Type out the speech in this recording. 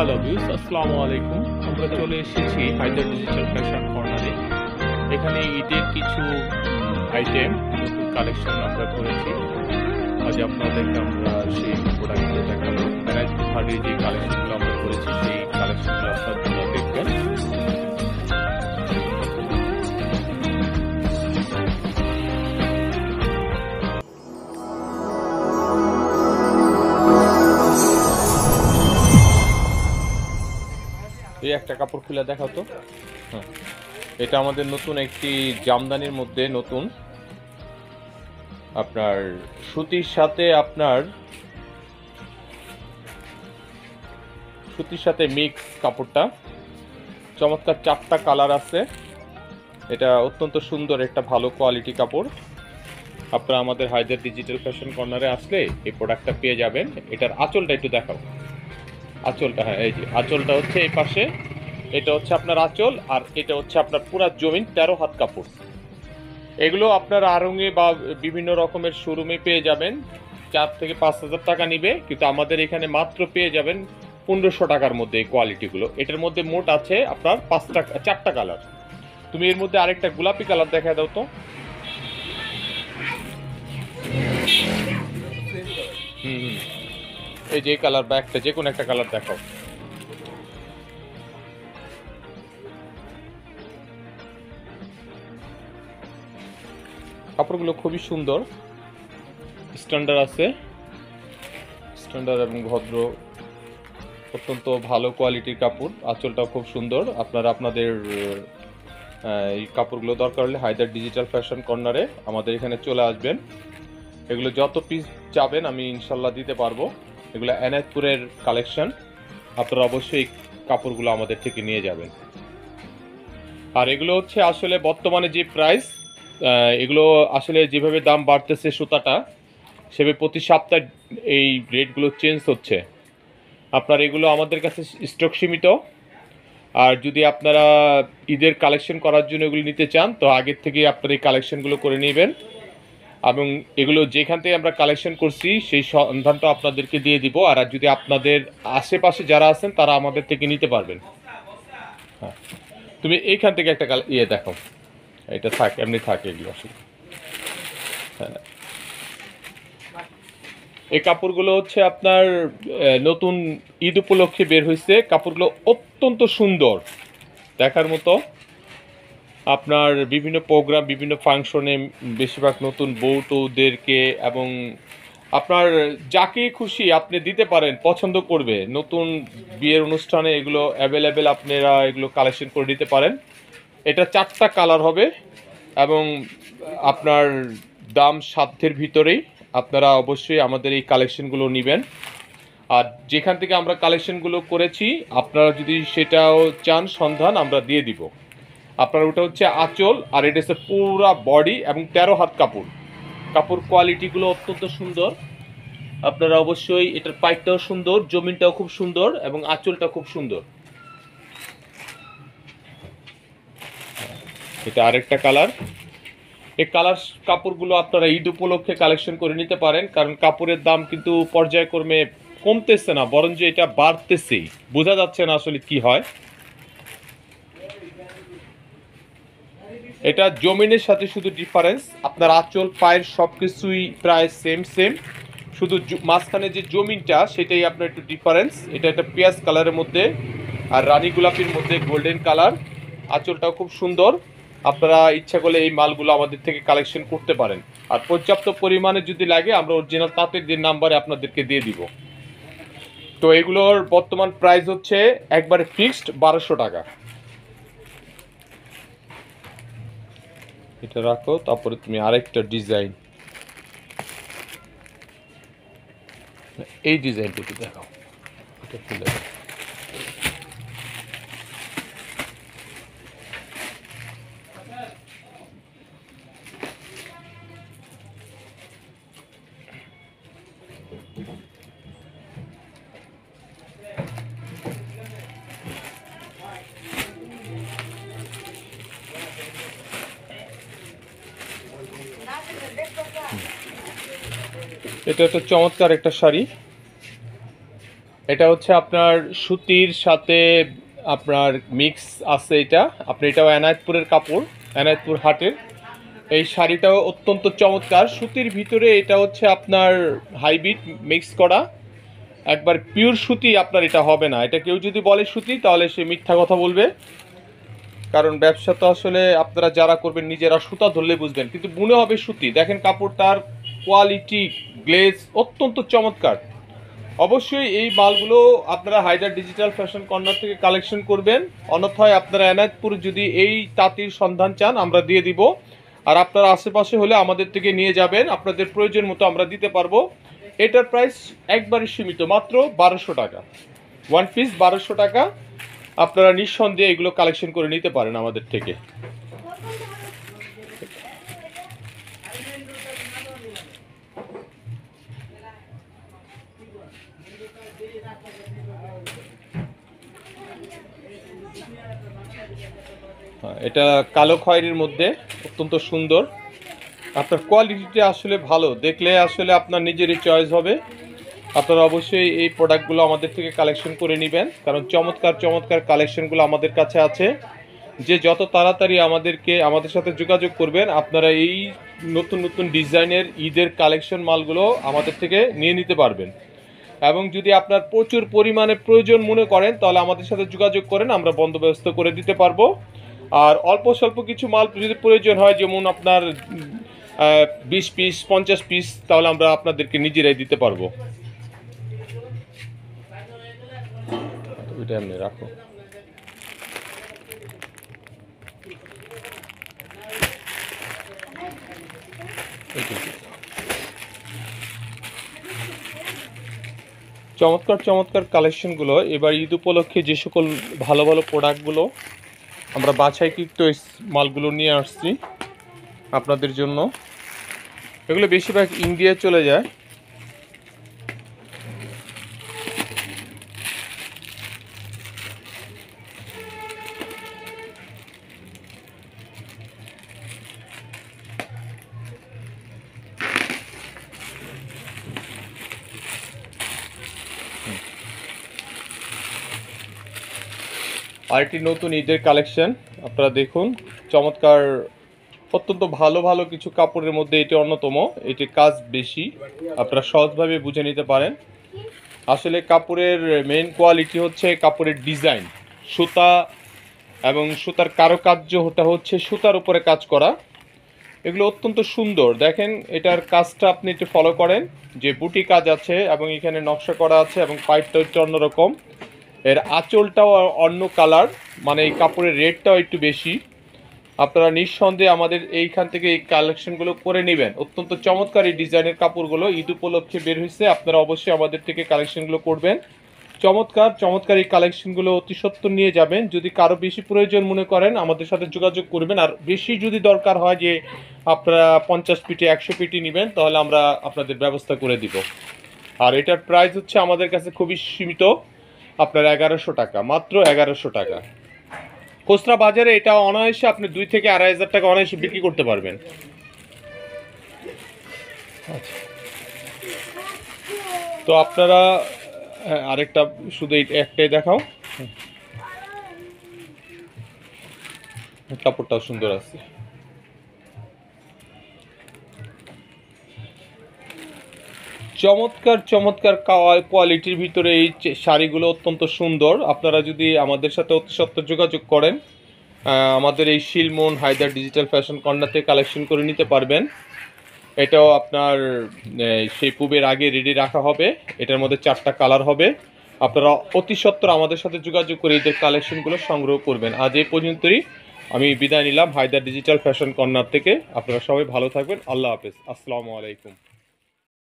Hello views, আসসালামু আলাইকুম। আমরা চলে এসেছি হায়দার ডিজিটাল ফ্যাশন কর্নারে। এখানে ঈদের কিছু আইটেম নতুন কালেকশন আমরা করেছি। আজ আপনাদেরকে আমরা সেই প্রোডাক্টগুলো দেখাবো। ভ্যারাইটি ভাবে যে কালেকশনগুলো আমরা করেছি সেই কালেকশনগুলো আপনারা দেখবেন। এই একটা কাপড় খুলে দেখাও তো। হ্যাঁ, এটা আমাদের নতুন একটি জামদানির মধ্যে নতুন আপনার সুতির সাথে মিক্স কাপড়টা চমৎকার 4টা কালার আছে। এটা অত্যন্ত সুন্দর একটা ভালো কোয়ালিটি কাপড়। আপনারা আমাদের হায়দার ডিজিটাল ফ্যাশন কর্নারে আসলে এই প্রোডাক্টটা পেয়ে যাবেন। এটার আঁচলটা একটু দেখাও। আঁচলটা, হ্যাঁ এই যে আঁচলটা হচ্ছে এই পাশে, এটা হচ্ছে আপনার আঁচল, আর এটা হচ্ছে আপনার পুরা জমিন 13 হাত কাপড়। এগুলো আপনার আড়ঙে বা বিভিন্ন রকমের শোরুমে পেয়ে যাবেন 4 থেকে 5,000 টাকা নিবে, কিন্তু আমাদের এখানে মাত্র পেয়ে যাবেন 1500 টাকার মধ্যে এই কোয়ালিটিগুলো। এটার মধ্যে মোট আছে আপনার 4টা কালার। তুমি এর মধ্যে আরেকটা গোলাপি কালার দেখা দাও তো। এই যে কালার বা একটা যে কোনো একটা কালার দেখাও। কাপড়গুলো খুবই সুন্দর, স্ট্যান্ডার্ড আছে, স্ট্যান্ডার্ড এবং ভদ্র, অত্যন্ত ভালো কোয়ালিটির কাপড়। আঁচলটাও খুব সুন্দর। আপনারা আপনাদের এই কাপড়গুলো দরকার হলে হায়দার ডিজিটাল ফ্যাশন কর্নারে আমাদের এখানে চলে আসবেন। এগুলো যত পিস চাবেন আমি ইনশাল্লাহ দিতে পারবো। এগুলো এনায়তপুরের কালেকশন, আপনারা অবশ্যই কাপড়গুলো আমাদের থেকে নিয়ে যাবেন। আর এগুলো হচ্ছে আসলে বর্তমানে যে প্রাইস, এগুলো আসলে যেভাবে দাম বাড়তেছে সুতাটা, সেভাবে প্রতি সপ্তাহে এই রেটগুলো চেঞ্জ হচ্ছে। আপনার এগুলো আমাদের কাছে স্টক সীমিত। আর যদি আপনারা ঈদের কালেকশন করার জন্য এগুলো নিতে চান তো আগের থেকে আপনারা এই কালেকশনগুলো করে নেবেন, এবং এগুলো যেখান থেকে আমরা কালেকশন করছি সেই সন্ধানটা আপনাদেরকে দিয়ে দিব। আর যদি আপনাদের আশেপাশে যারা আছেন তারা আমাদের থেকে নিতে পারবেন। হ্যাঁ, তুমি এইখান থেকে একটা দেখো, এটা থাকে এমনি থাকে এগুলো আসলে। হ্যাঁ, এই কাপড়গুলো হচ্ছে আপনার নতুন ঈদ উপলক্ষে বের হয়েছে। কাপড়গুলো অত্যন্ত সুন্দর, দেখার মতো। আপনার বিভিন্ন প্রোগ্রাম, বিভিন্ন ফাংশনে বেশিরভাগ নতুন বউটোদেরকে এবং আপনার যাকে খুশি আপনি দিতে পারেন, পছন্দ করবে। নতুন বিয়ের অনুষ্ঠানে এগুলো অ্যাভেলেবেল, আপনারা এগুলো কালেকশন করে দিতে পারেন। এটা 4টা কালার হবে এবং আপনার দাম সাধ্যের ভিতরেই। আপনারা অবশ্যই আমাদের এই কালেকশনগুলো নেবেন। আর যেখান থেকে আমরা কালেকশনগুলো করেছি আপনারা যদি সেটাও চান সন্ধান আমরা দিয়ে দিব। আপনার ওটা হচ্ছে আঁচল, আর এটা হচ্ছে পুরা বডি এবং 13 হাত কাপড়। কাপড় কোয়ালিটিগুলো অত্যন্ত সুন্দর। আপনারা অবশ্যই, এটার পাইপটাও সুন্দর, জমিনটাও খুব সুন্দর এবং আঁচলটা খুব সুন্দর। এটা আরেকটা কালার। এই কালার কাপড়গুলো আপনারা ঈদ উপলক্ষে কালেকশন করে নিতে পারেন, কারণ কাপড়ের দাম কিন্তু পর্যায়ক্রমে কমতেছে না, বরঞ্চ এটা বাড়তেছেই। বোঝা যাচ্ছে না আসলে কি হয়। এটা জমিনের সাথে শুধু ডিফারেন্স, আপনার আঁচল পায়ের সব কিছুই প্রায় সেম, শুধু মাঝখানে যে জমিনটা সেটাই আপনার একটু ডিফারেন্স। এটা একটা পেঁয়াজ কালারের মধ্যে আর রানী গোলাপির মধ্যে গোল্ডেন কালার। আঁচলটাও খুব সুন্দর। আপনারা ইচ্ছা করলে এই মালগুলো আমাদের থেকে কালেকশন করতে পারেন। আর পর্যাপ্ত পরিমাণে যদি লাগে আমরা অরিজিনাল তাঁতের যে নাম্বারে আপনাদেরকে দিয়ে দিব। তো এগুলোর বর্তমান প্রাইস হচ্ছে একবারে ফিক্সড 1200 টাকা। এটা রাখো, তারপরে তুমি আরেকটা ডিজাইন, এই ডিজাইনটা একটু দেখাও। এটা খুলে দাও। এটা একটা চমৎকার একটা শাড়ি। এটা হচ্ছে আপনার সুতির সাথে আপনার মিক্স আছে। এটা আপনি এটাও এনায়েতপুরের কাপড়, এনায়েতপুর হাটের। এই শাড়িটাও অত্যন্ত চমৎকার, সুতির ভিতরে এটা হচ্ছে আপনার হাইব্রিড মিক্স করা, একবার পিওর সুতি আপনার এটা হবে না। এটা কেউ যদি বলে সুতি তাহলে সে মিথ্যা কথা বলবে, কারণ ব্যবসা তো আসলে আপনারা যারা করবেন নিজেরা সুতা ধরলে বুঝবেন, কিন্তু মনে হবে সুতি। দেখেন কাপড়টার কোয়ালিটি, গ্লেজ অত্যন্ত চমৎকার। অবশ্যই এই মালগুলো আপনারা হায়দার ডিজিটাল ফ্যাশন কর্নার থেকে কালেকশন করবেন, অন্যথায় আপনারা এনায়েতপুর যদি এই তাঁতির সন্ধান চান আমরা দিয়ে দিব। আর আপনারা আশেপাশে হলে আমাদের থেকে নিয়ে যাবেন, আপনাদের প্রয়োজন মতো আমরা দিতে পারবো। এটার প্রাইস একবারে সীমিত, মাত্র 1200 টাকা, ওয়ান পিস 1200 টাকা। আপনারা নিঃসন্দেহে এগুলো কালেকশন করে নিতে পারেন আমাদের থেকে। এটা কালো খয়েরির মধ্যে অত্যন্ত সুন্দর। আপনার কোয়ালিটিটা আসলে ভালো, দেখলে আসলে আপনার নিজেরই চয়েস হবে। আপনারা অবশ্যই এই প্রোডাক্টগুলো আমাদের থেকে কালেকশন করে নেবেন, কারণ চমৎকার চমৎকার কালেকশনগুলো আমাদের কাছে আছে। যে যত তাড়াতাড়ি আমাদের সাথে যোগাযোগ করবেন, আপনারা এই নতুন নতুন ডিজাইনের ঈদের কালেকশন মালগুলো আমাদের থেকে নিয়ে নিতে পারবেন। এবং যদি আপনার প্রচুর পরিমাণে প্রয়োজন মনে করেন তাহলে আমাদের সাথে যোগাযোগ করেন, আমরা বন্দোবস্ত করে দিতে পারবো। আর অল্প স্বল্প কিছু মাল যদি প্রয়োজন হয়, যেমন আপনার 20 পিস 50 পিস, তাহলে আমরা আপনাদেরকে নিজেরাই দিতে পারবো। এটা এমনি রাখো। চমৎকার চমৎকার কালেকশনগুলো এবার ঈদ উপলক্ষে যে সকল ভালো ভালো প্রোডাক্টগুলো আমরা বাছাইকৃত মালগুলো নিয়ে আসছি আপনাদের জন্য। এগুলো বেশিরভাগ ইন্ডিয়া চলে যায়। আরেকটি নতুন ঈদের কালেকশন আপনারা দেখুন, চমৎকার অত্যন্ত ভালো ভালো কিছু কাপড়ের মধ্যে এটি অন্যতম। এটির কাজ বেশি, আপনারা সহজভাবে বুঝে নিতে পারেন। আসলে কাপড়ের মেইন কোয়ালিটি হচ্ছে কাপড়ের ডিজাইন, সুতা এবং সুতার কারুকার্য হচ্ছে সুতার উপরে কাজ করা। এগুলো অত্যন্ত সুন্দর। দেখেন এটার কাজটা আপনি একটু ফলো করেন, যে বুটি কাজ আছে এবং এখানে নকশা করা আছে, এবং পাইপটা হচ্ছে অন্যরকম। এর আঁচলটাও অন্য কালার, মানে এই কাপড়ের রেটটাও একটু বেশি। আপনারা নিঃসন্দেহে আমাদের এইখান থেকে এই কালেকশনগুলো করে নেবেন। অত্যন্ত চমৎকার এই ডিজাইনের কাপড়গুলো ঈদ উপলক্ষে বের হয়েছে, আপনারা অবশ্যই আমাদের থেকে কালেকশনগুলো করবেন। চমৎকার চমৎকার এই কালেকশনগুলো অতি সত্বর নিয়ে যাবেন। যদি কারো বেশি প্রয়োজন মনে করেন আমাদের সাথে যোগাযোগ করবেন। আর বেশি যদি দরকার হয় যে আপনারা 50 পিটি 100 পিটি নেবেন, তাহলে আমরা আপনাদের ব্যবস্থা করে দিব। আর এটার প্রাইস হচ্ছে আমাদের কাছে খুবই সীমিত, আপনার 1100 টাকা, মাত্র 1100 টাকা। খুচরা বাজারে এটা অনায়াসে আপনি 2 থেকে 2500 টাকা অনায়াসে বিক্রি করতে পারবেন। তো আপনারা আরেকটা শুধু একটাই দেখাও, কাপড়টাও সুন্দর আছে। চমৎকার চমৎকার কোয়ালিটির ভিতরে এই শাড়িগুলো অত্যন্ত সুন্দর। আপনারা যদি আমাদের সাথে অতি সত্বর যোগাযোগ করেন, আমাদের এই Shilmon Haider digital fashion corner থেকে কালেকশন করে নিতে পারবেন। এটাও আপনার সেই পূবের আগে রেডি রাখা হবে। এটার মধ্যে 4টা কালার হবে। আপনারা অতি সত্বর আমাদের সাথে যোগাযোগ করে এদের কালেকশনগুলো সংগ্রহ করবেন। আজ এই পর্যন্তই, আমি বিদায় নিলাম হায়দার ডিজিটাল ফ্যাশন কর্নার থেকে। আপনারা সবাই ভালো থাকবেন। আল্লাহ হাফেজ, আসসালামু আলাইকুম।